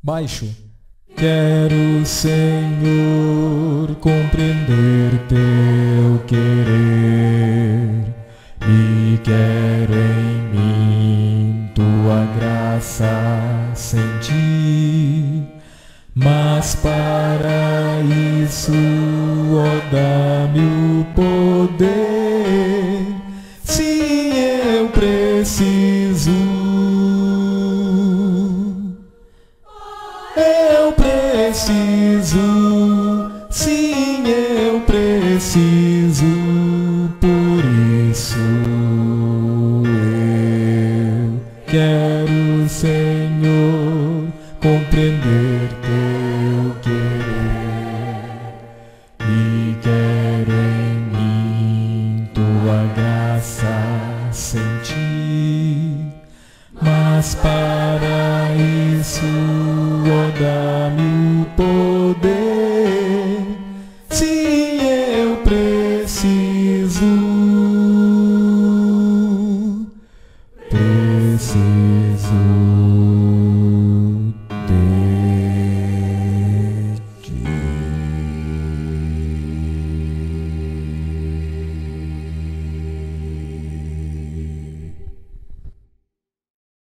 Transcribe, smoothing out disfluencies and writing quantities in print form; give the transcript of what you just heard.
Baixo. Quero, Senhor, compreender teu querer, e quero em mim tua graça sentir. Mas para isso, ó, dá-me o poder, se eu preciso. Eu preciso, sim, eu preciso, por isso eu quero, Senhor, compreender teu querer, e quero em mim tua graça sentir. Mas para isso, ó, dá-me o poder, se eu preciso. Preciso.